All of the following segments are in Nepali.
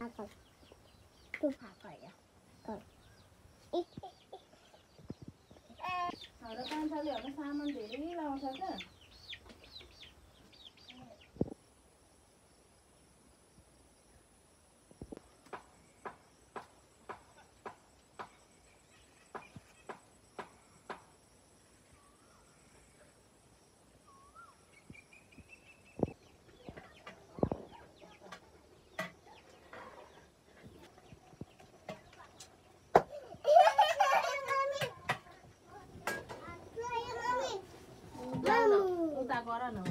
तू फाकाया र कान्छाले होला सामान धेरै लाउँछ क्या गर न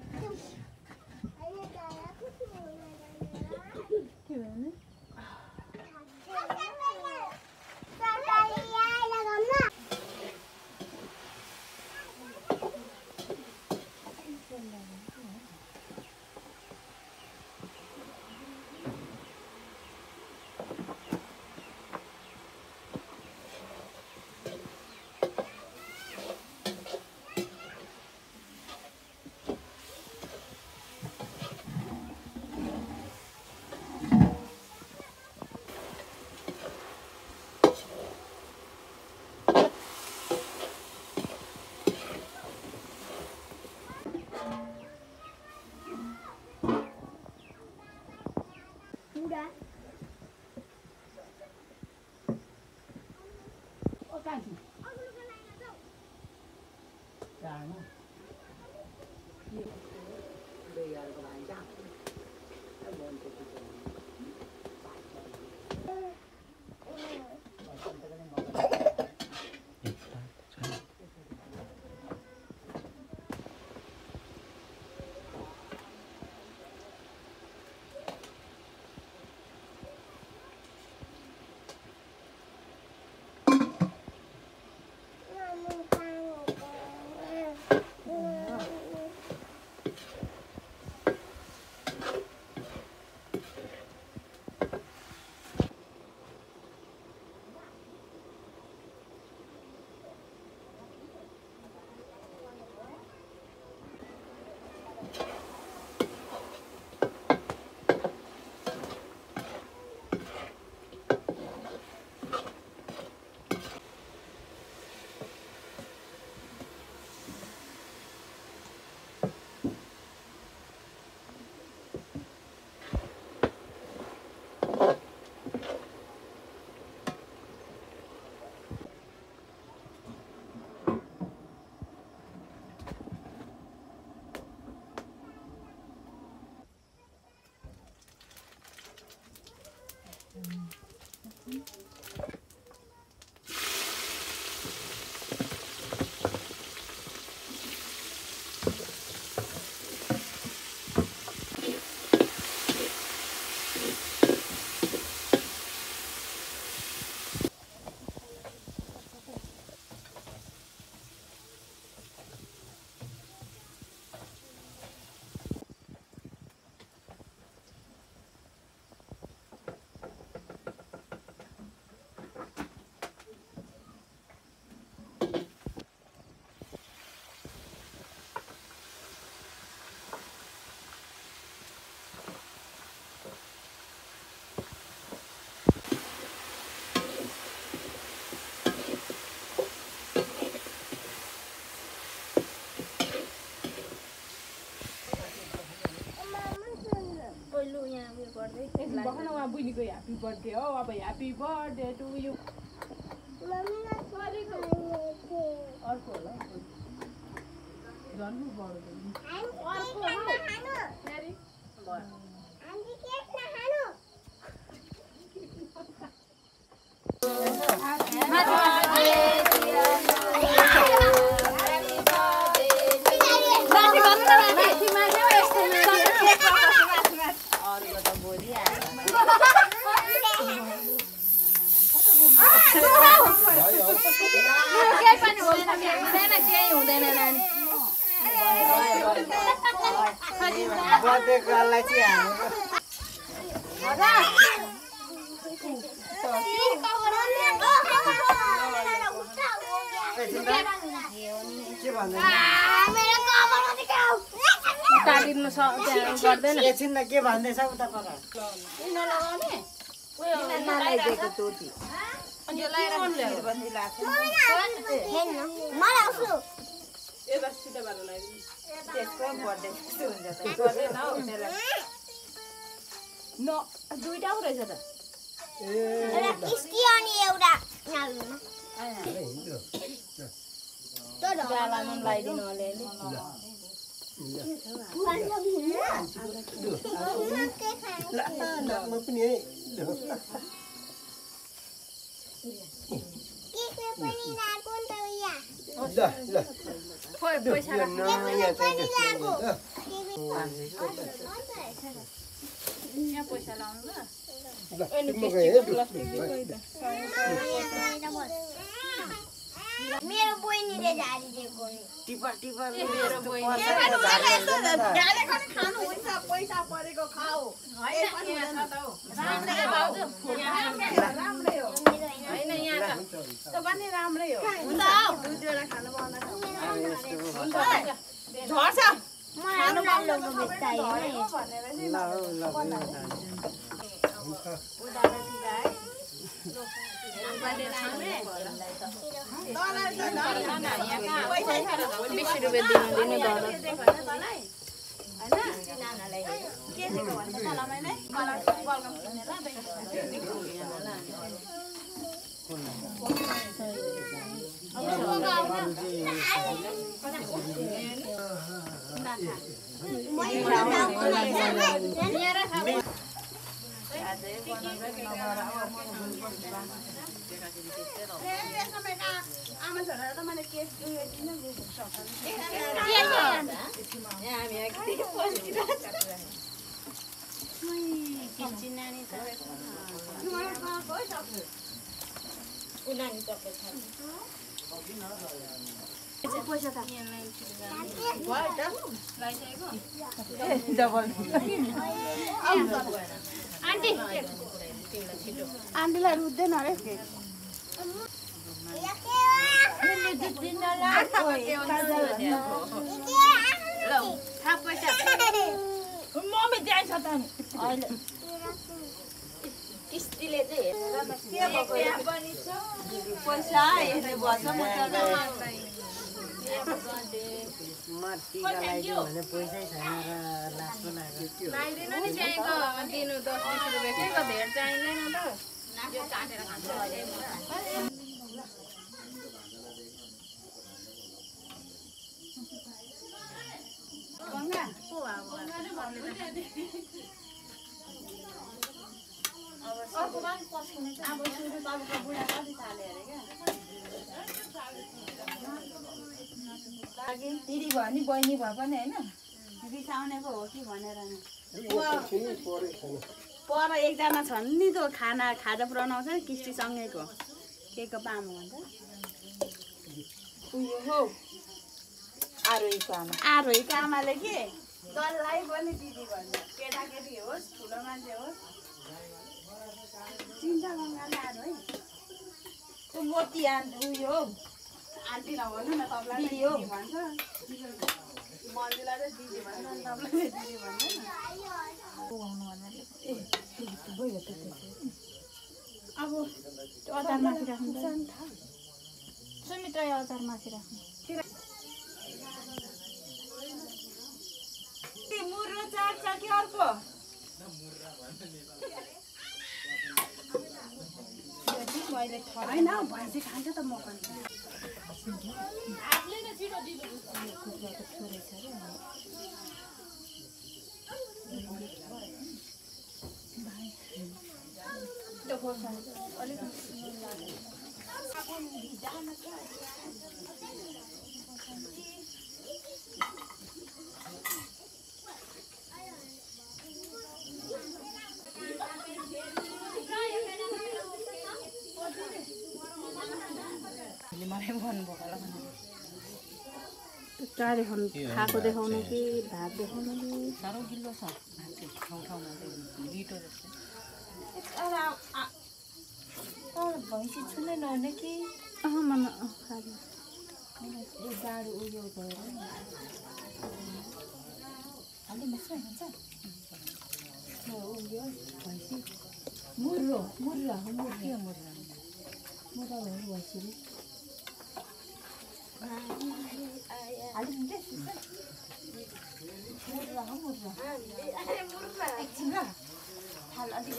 के भने बहन वहाँ बुनीको ह्याप्पी बर्थडे हो अब ह्याप्पी बर्थडे टु यु अर्को होला जन्म टालिनु गर्दैन एकछिन के भन्दैछ उता पर नलगाउने नलाइदिएको तोती अनि यो लाएर बन्दी लाग्छ यता सिधा बाटो लगाइदिनु त्यसको बर्थडे जस्तो हुन्छ त गर्दैन हौ त्यसलाई न दुईटा पो रहेछ त गालामा लगाइदिनु अलिअलि पैसा यहाँ पैसा लाउनु मेरो बहिनीले झारिदिएको नि टिपर टिपर मेरो बहिनी खानु हुन्छ पैसा परेको खाऊ राम्रै हो होइन यहाँ त पनि राम्रै हो हुन्छ दुईवटा खानु पाउँदा झर्छ मलाई उनीहरूको बिस्तारै आमा छोरा त मैले केक आन्टीलाई रुच्दैन अरे मम्मी जान्छ त अहिले किस्तीले चाहिँ हेरेर पैसा यसले बस्छ टिका लगाइदियो भने पैसै छैन र लास्टमा लगाइदिनु नि चाहिएको दिनु 10-20 रुपियाँ केको धेर चाहिँदैन त यो काटेर खान्छ दिदी भयो नि बहिनी भयो पनि होइन रिसाउने पो हो कि भनेर नि पर एकजना छन् नि त खाजा पुऱ्याउनु आउँछ नि किस्तीसँगैको के को पामो भन्छ उयो हो आरोहीको आमाले के जसलाई पनि दिदी भन्छ केटाकेटी होस् ठुलो मान्छे होस् चिन्ता गङ्गाले आरोही त्यो मोती उयो हो आन्टी नभन्नु न तपाईँलाई दिदी हो भन्छ मन्जुलाई चाहिँ दिदी भन्छ तपाईँलाई दिदी भन्छ अब अचार माथि राख्नु सुमित्रा अचार माथि राख्नु मुर्रो चाट्छ कि अर्को होइन भैँसी खान्छ त म पनि चारे खाएको देखाउनु कि भात देखाउनु कि साह्रो गिलो छ ठाउँ ठाउँमा लिटो जस्तो भैँसी छुनै नहुने कि जाडो उयो भएर मुर्रो मुर्रा हो मुर्रा मुर्रा मुर्रा भयो भइसक्यो हालिदिन्छ मुर्रा हो मुर्रा एकछिन ल थाल अलिक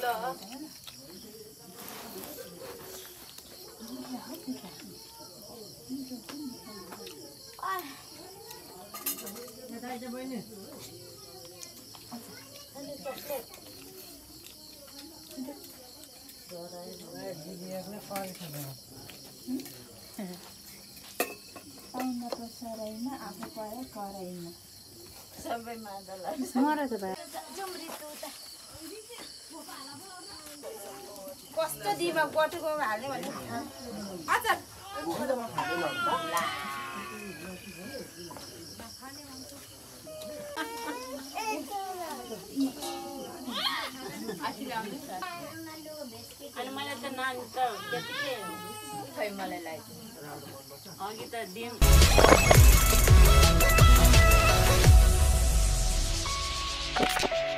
पाहुना त सराइमा आफू परे कराइमा सबै मादला मर त भाइ कस्तो दिमा बटुको हाल्ने भने अचार अनि मैले त नानी त त्यतिकै खै मलाई लाग्यो अघि त दिम